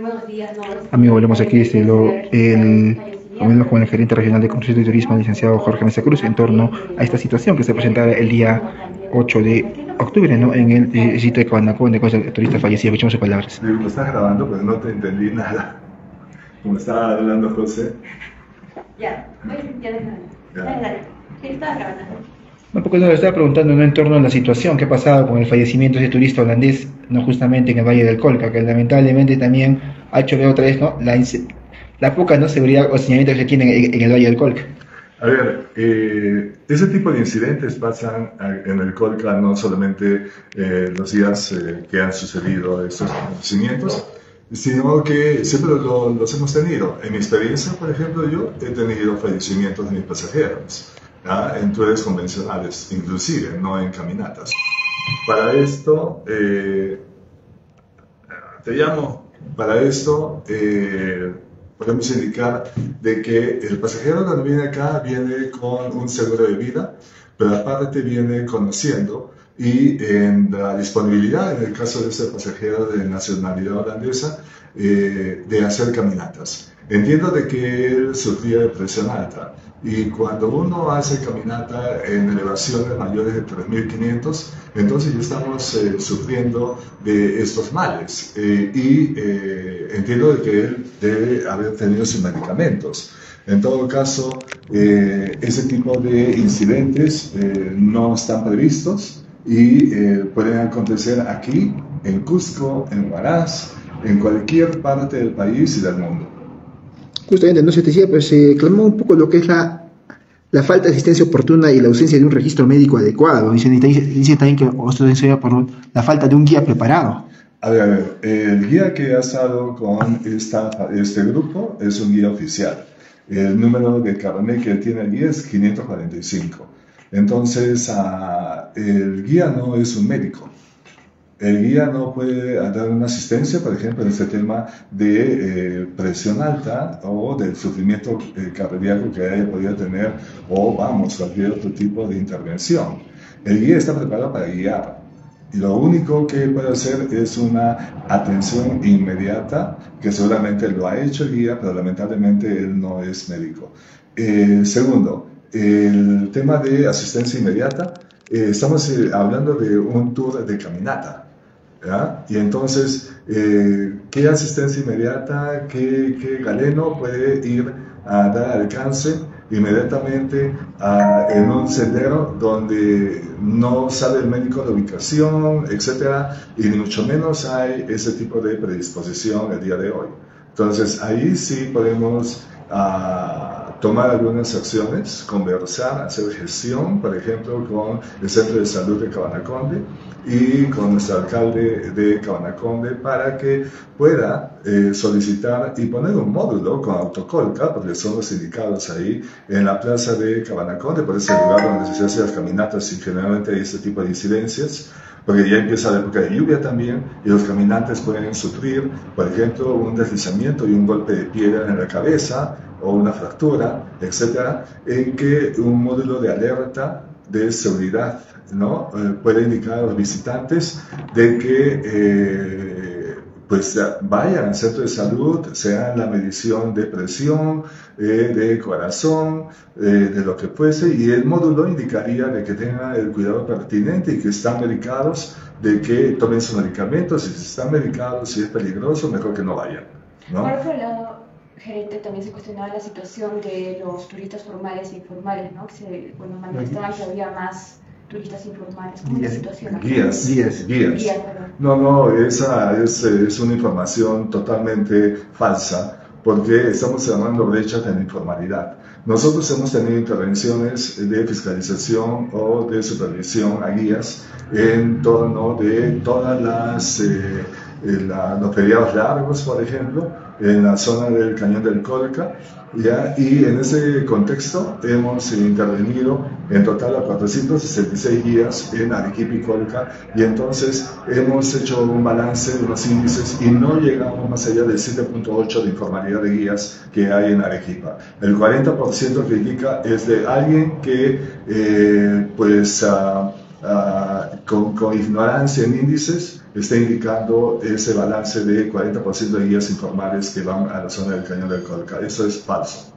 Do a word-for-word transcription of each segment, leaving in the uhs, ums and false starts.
buenos días. No, Amigo, volvemos aquí, este, lo, el, hablamos con el gerente regional de Comercio y Turismo, el licenciado Jorge Mesa Cruz, en torno a esta situación que se presentará el día ocho de octubre, ¿no? En el, el sitio de Cabanacón, de cosas de turistas fallecidos. Escuchamos sus palabras. Sí, lo estás grabando, pero no te entendí nada. Como estaba hablando José. Ya, voy ya déjame. Dale, dale. Sí, estaba grabando. Un poco nos estaba preguntando, ¿no?, en torno a la situación que ha pasado con el fallecimiento de ese turista holandés, no justamente en el Valle del Colca, que lamentablemente también ha hecho ver otra vez, ¿no?, la, la poca, ¿no?, seguridad o señalamiento que se tiene en, en el Valle del Colca. A ver, eh, ese tipo de incidentes pasan en el Colca no solamente eh, los días eh, que han sucedido estos acontecimientos, sino que siempre lo, los hemos tenido. En mi experiencia, por ejemplo, yo he tenido fallecimientos de mis pasajeros, ¿ya?, en tours convencionales, inclusive, no en caminatas. Para esto, eh, te llamo, para esto eh, podemos indicar de que el pasajero cuando viene acá viene con un seguro de vida, pero aparte viene conociendo y en la disponibilidad, en el caso de ese pasajero de nacionalidad holandesa, eh, de hacer caminatas. Entiendo de que él sufría de presión alta y cuando uno hace caminata en elevaciones mayores de tres mil quinientos, entonces ya estamos eh, sufriendo de estos males eh, y eh, entiendo de que él debe haber tenido sus medicamentos. En todo caso, eh, ese tipo de incidentes eh, no están previstos y eh, pueden acontecer aquí, en Cusco, en Huaraz, en cualquier parte del país y del mundo. Justamente, no se te decía, pero se clamó un poco lo que es la, la falta de asistencia oportuna y la ausencia de un registro médico adecuado. Dicen, dicen también que esto se por la falta de un guía preparado. A ver, a ver, el guía que ha estado con esta, este grupo es un guía oficial. El número de carnet que tiene el guía es quinientos cuarenta y cinco. Entonces, uh, el guía no es un médico. El guía no puede dar una asistencia, por ejemplo, en este tema de eh, presión alta o del sufrimiento eh, cardíaco que haya podido tener o, vamos, cualquier otro tipo de intervención. El guía está preparado para guiar y lo único que puede hacer es una atención inmediata, que seguramente lo ha hecho el guía, pero lamentablemente él no es médico. Eh, segundo, el tema de asistencia inmediata, eh, estamos eh, hablando de un tour de caminata. ¿Ya? Y entonces, eh, ¿qué asistencia inmediata, qué, qué galeno puede ir a dar alcance inmediatamente a, en un sendero donde no sabe el médico la ubicación, etcétera, y ni mucho menos hay ese tipo de predisposición el día de hoy? Entonces, ahí sí podemos uh, tomar algunas acciones, conversar, hacer gestión, por ejemplo, con el Centro de Salud de Cabanaconde y con nuestro alcalde de Cabanaconde para que pueda eh, solicitar y poner un módulo con autocolca, porque son los indicados ahí en la plaza de Cabanaconde, por ese lugar donde se hacen las caminatas y generalmente hay este tipo de incidencias, porque ya empieza la época de lluvia también y los caminantes pueden sufrir, por ejemplo, un deslizamiento y un golpe de piedra en la cabeza o una fractura, etcétera, en que un módulo de alerta de seguridad, ¿no?, eh, puede indicar a los visitantes de que eh, pues vayan al centro de salud, sea la medición de presión, eh, de corazón, eh, de lo que fuese, y el módulo indicaría de que tengan el cuidado pertinente y que están medicados, de que tomen sus medicamentos, y si están medicados, si es peligroso, mejor que no vayan, ¿no? Por otro lado, gerente, también se cuestionaba la situación de los turistas formales e informales, ¿no? Que se, bueno, manifestaban que había más turistas informales. ¿Cómo es la situación aquí? Guías, guías, guías. Guías, no, no, esa es, es una información totalmente falsa, porque estamos cerrando brechas en la informalidad. Nosotros hemos tenido intervenciones de fiscalización o de supervisión a guías en torno de todas las eh, la, los feriados largos, por ejemplo, en la zona del Cañón del Colca, ¿ya? Y en ese contexto hemos intervenido en total a cuatrocientos sesenta y seis guías en Arequipa y Colca, y entonces hemos hecho un balance de los índices y no llegamos más allá del siete punto ocho de informalidad de guías que hay en Arequipa. El cuarenta por ciento que indica es de alguien que eh, pues uh, uh, con, con ignorancia en índices, está indicando ese balance de cuarenta por ciento de guías informales que van a la zona del Cañón del Colca. Eso es falso.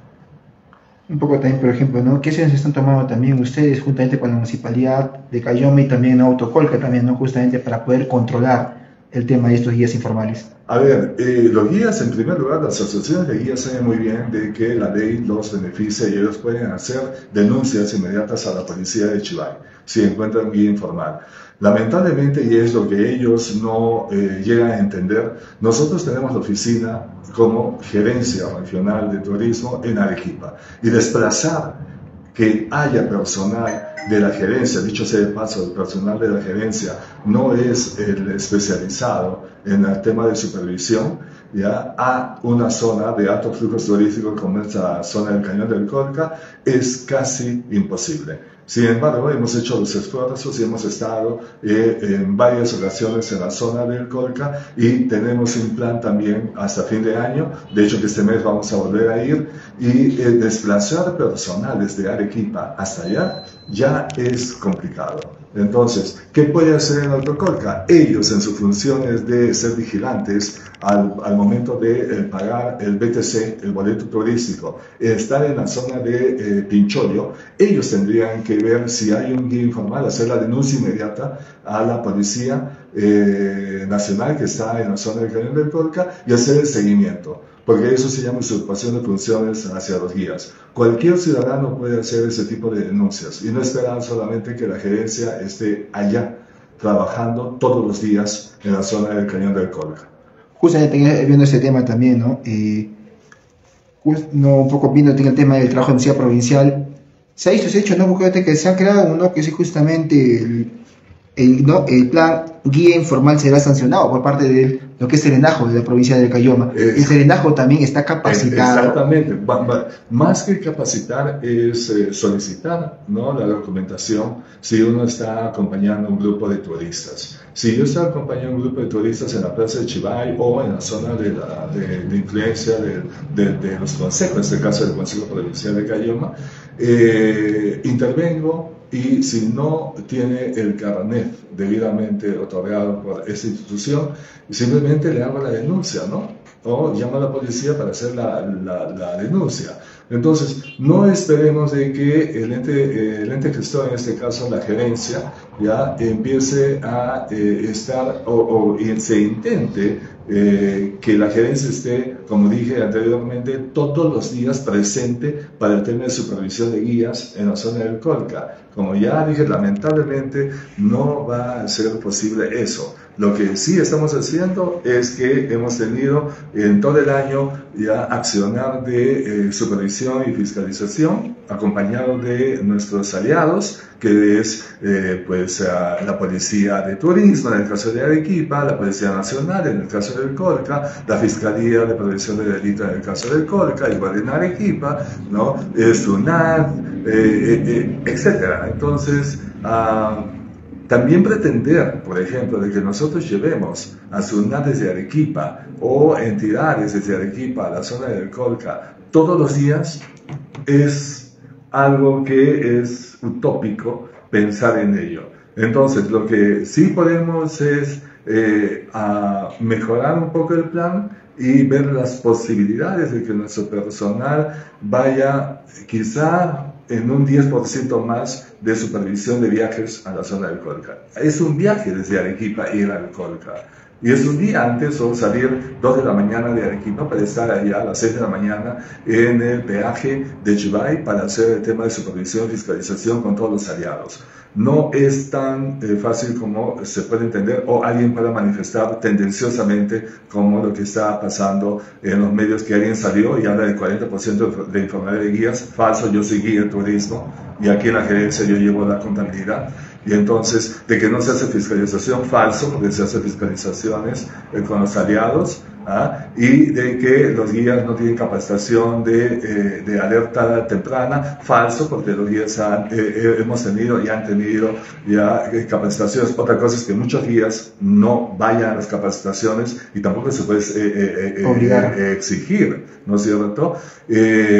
Un poco también, por ejemplo, ¿no? ¿Qué acciones están tomando también ustedes juntamente con la Municipalidad de Cayoma y también Autocolca también, ¿no? Justamente para poder controlar el tema de estos guías informales? A ver, eh, los guías, en primer lugar, las asociaciones de guías saben muy bien de que la ley los beneficia y ellos pueden hacer denuncias inmediatas a la policía de Chivay si encuentran un guía informal. Lamentablemente, y es lo que ellos no eh, llegan a entender, nosotros tenemos la oficina como gerencia regional de turismo en Arequipa y desplazar que haya personal de la gerencia, dicho sea de paso, el personal de la gerencia no es el especializado en el tema de supervisión, ya a una zona de alto flujo turístico como esta zona del Cañón del Colca es casi imposible. Sin embargo, hemos hecho los esfuerzos y hemos estado eh, en varias ocasiones en la zona del Colca y tenemos un plan también hasta fin de año. De hecho, que este mes vamos a volver a ir y eh, desplazar personal desde Arequipa hasta allá ya es complicado. Entonces, ¿qué puede hacer el Autocolca? Ellos, en sus funciones de ser vigilantes al, al momento de eh, pagar el B T C, el boleto turístico, estar en la zona de eh, Pinchollo, ellos tendrían que ver si hay un guía informal, hacer la denuncia inmediata a la Policía eh, Nacional que está en la zona del Cañón del Colca y hacer el seguimiento, porque eso se llama usurpación de funciones hacia los guías. Cualquier ciudadano puede hacer ese tipo de denuncias y no esperar solamente que la gerencia esté allá trabajando todos los días en la zona del Cañón del Colca. Justamente viendo ese tema también, ¿no? Eh, no un poco viendo el tema del trabajo de la Universidad Provincial, se ha visto, se ha hecho, ¿no? Porque que se ha creado, ¿no? Que es justamente el, el, ¿no? el plan guía informal será sancionado por parte de lo que es Serenajo de la provincia de Cayoma. Es, el Serenajo también está capacitado. Exactamente. Más que capacitar es eh, solicitar, ¿no? La documentación si uno está acompañando a un grupo de turistas. Si yo estoy acompañando a un grupo de turistas en la plaza de Chivay o en la zona de, la, de, de influencia de, de, de los consejos, en este caso del Consejo Provincial de Cayoma, eh, intervengo y si no tiene el carnet debidamente otorgado por esta institución, simplemente le hago la denuncia, ¿no? O llamo a la policía para hacer la, la, la denuncia. Entonces, no esperemos de que el ente, el ente gestor, en este caso la gerencia, ya empiece a eh, estar o, o y se intente eh, que la gerencia esté, como dije anteriormente, todos los días presente para el tema de supervisión de guías en la zona del Colca. Como ya dije, lamentablemente no va a ser posible eso. Lo que sí estamos haciendo es que hemos tenido en todo el año ya accionar de eh, supervisión y fiscalización, acompañado de nuestros aliados, que es eh, pues, uh, la Policía de Turismo, en el caso de Arequipa, la Policía Nacional, en el caso del Colca, la Fiscalía de Prevención de Delitos, en el caso del Colca, igual en Arequipa, ¿no? SUNAT, eh, eh, eh, etcétera. Entonces, uh, también pretender, por ejemplo, de que nosotros llevemos a SUNAT desde Arequipa o entidades desde Arequipa a la zona del Colca todos los días es algo que es utópico pensar en ello. Entonces, lo que sí podemos es eh, a mejorar un poco el plan y ver las posibilidades de que nuestro personal vaya quizá en un diez por ciento más de supervisión de viajes a la zona del Colca. Es un viaje desde Arequipa ir al Colca. Y es un día antes o salir dos de la mañana de Arequipa para estar allá a las seis de la mañana en el peaje de Chivay para hacer el tema de supervisión y fiscalización con todos los aliados. No es tan eh, fácil como se puede entender o alguien pueda manifestar tendenciosamente como lo que está pasando en los medios, que alguien salió y habla del cuarenta por ciento de informalidad de guías. Falso, yo soy guía de turismo y aquí en la gerencia yo llevo la contabilidad. Y entonces, de que no se hace fiscalización, falso, porque se hace fiscalizaciones eh, con los aliados, ¿ah? Y de que los guías no tienen capacitación de, eh, de alerta temprana, falso, porque los guías han, eh, hemos tenido y han tenido ya eh, capacitaciones. Otra cosa es que muchos guías no vayan a las capacitaciones y tampoco se puede eh, eh, eh, eh, exigir, ¿no es cierto? Eh,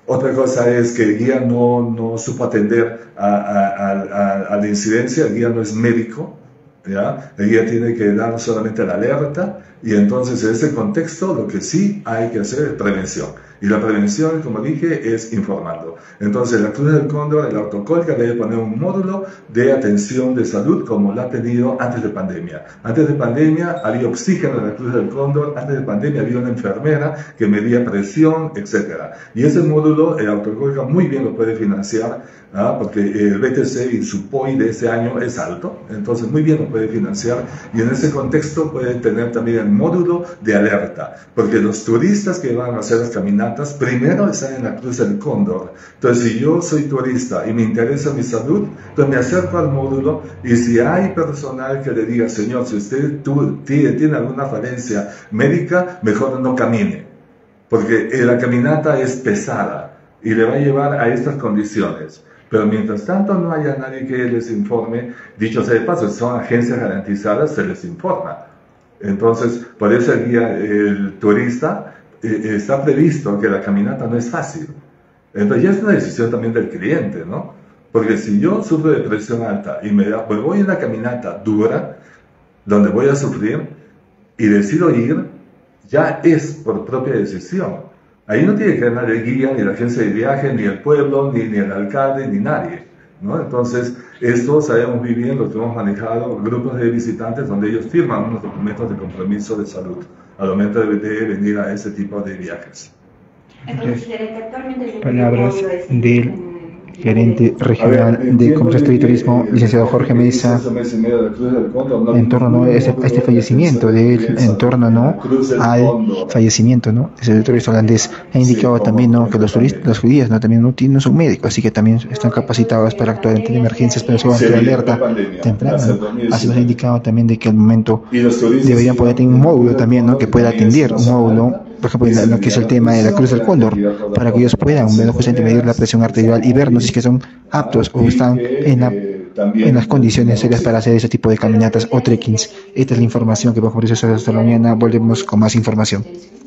Otra cosa es que el guía no, no supo atender a, a, a, a la incidencia, el guía no es médico, ¿ya? El guía tiene que dar solamente la alerta, y entonces en ese contexto lo que sí hay que hacer es prevención. Y la prevención, como dije, es informando. Entonces la Cruz del Cóndor, el Autocolca, debe poner un módulo de atención de salud como lo ha tenido antes de pandemia. Antes de pandemia había oxígeno en la Cruz del Cóndor, antes de pandemia había una enfermera que medía presión, etcétera. Y ese módulo, el Autocolca muy bien lo puede financiar, ¿ah? Porque el B T C y su P O I de ese año es alto, entonces muy bien lo puede financiar, y en ese contexto puede tener también el módulo de alerta, porque los turistas que van a hacer las caminatas primero están en la Cruz del Cóndor. Entonces, si yo soy turista y me interesa mi salud, entonces me acerco al módulo, y si hay personal que le diga, señor, si usted tú, tiene, tiene alguna falencia médica, mejor no camine, porque la caminata es pesada y le va a llevar a estas condiciones. Pero mientras tanto no haya nadie que les informe, dicho sea de paso, son agencias garantizadas, se les informa. Entonces, por eso el guía, el turista, eh, está previsto que la caminata no es fácil. Entonces ya es una decisión también del cliente, ¿no? Porque si yo sufro de presión alta y me da, pues voy a una caminata dura, donde voy a sufrir, y decido ir, ya es por propia decisión. Ahí no tiene que ver nadie, el guía, ni la agencia de viaje, ni el pueblo, ni, ni el alcalde, ni nadie, ¿no? Entonces, esto sabemos muy bien, lo que hemos manejado, grupos de visitantes donde ellos firman unos documentos de compromiso de salud al momento de, de venir a ese tipo de viajes. Entonces, actualmente palabras del gerente regional ver, de Comercio y Turismo, licenciado Jorge Mesa, en torno ¿no? a este, este fallecimiento de él, en torno ¿no? al fallecimiento ¿no? del turista holandés. Ha indicado también ¿no? que los turistas, los judíos ¿no? también no, no son médicos, así que también están capacitados para actuar en emergencias, pero son ante alerta temprana. ¿no? Así nos ha indicado también de que al momento deberían poder tener un módulo también ¿no? que pueda atender, un módulo, por ejemplo, en lo que es el tema de la Cruz del Cóndor, para que ellos puedan justamente medir la presión arterial y vernos si es que son aptos o están en, la, en las condiciones serias para hacer ese tipo de caminatas o trekkings. Esta es la información que vamos a ofrecer hasta la mañana. Volvemos con más información.